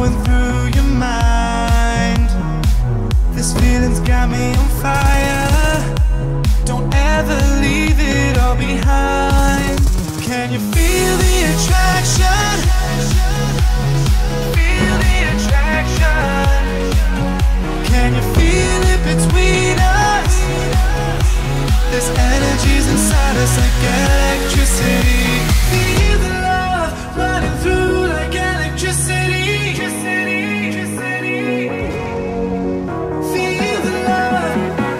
going through your mind. This feeling's got me on fire. Don't ever leave it all behind. Can you feel the attraction? Feel the attraction. Can you feel it between us? This energy's inside us like electricity. Feel the love running through like electricity. Feel the love.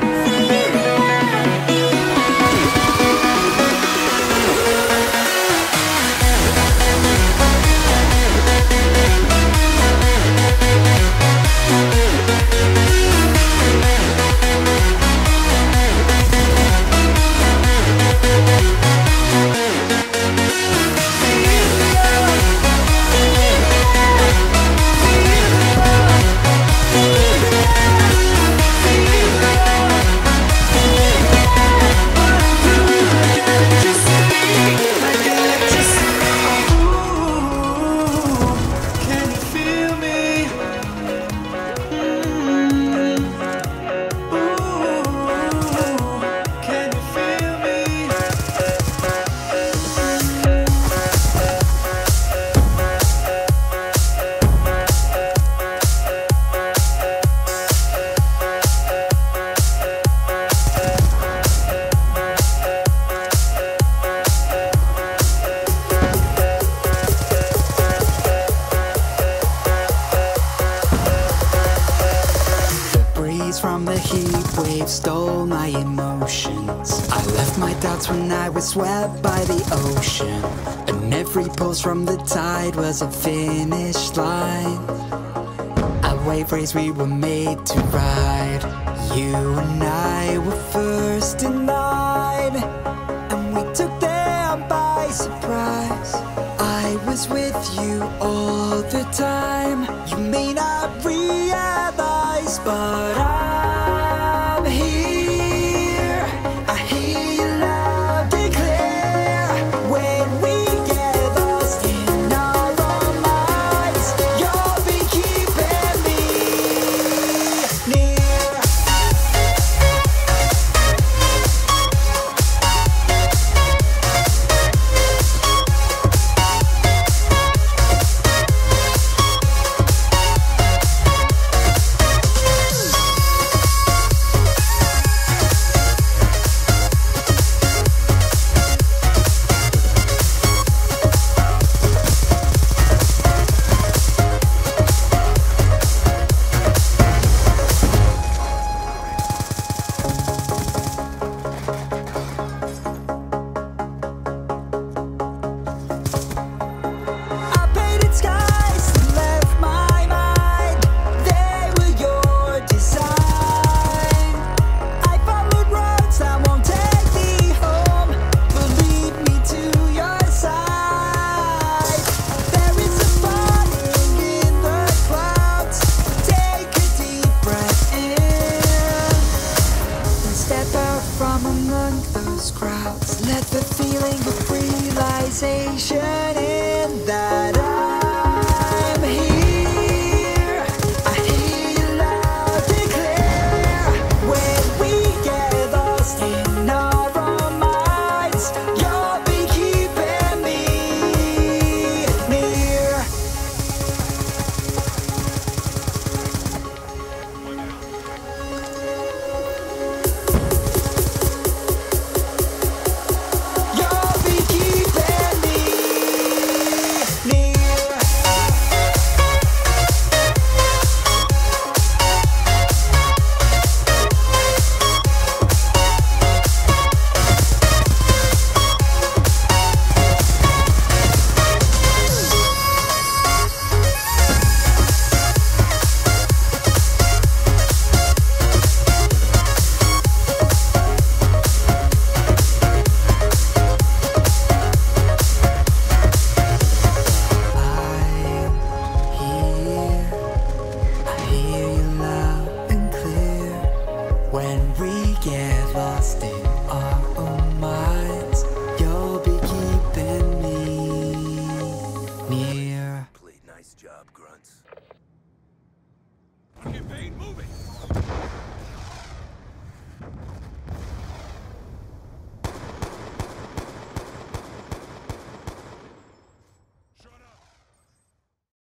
From the heat wave stole my emotions. I left my doubts when I was swept by the ocean, and every pulse from the tide was a finish line. A wave race we were made to ride. You and I were first in line, and we took them by surprise. I was with you all the time. You may not realize, but I'm here. I hear you loud and clear. When we get lost in our own minds, you'll be keeping me near. Let the feeling of realization in that I'm here. I hear you loud and clear. When we get lost in our own minds, you'll be keeping me near. Nice job, grunts. Okay, Bane, move it!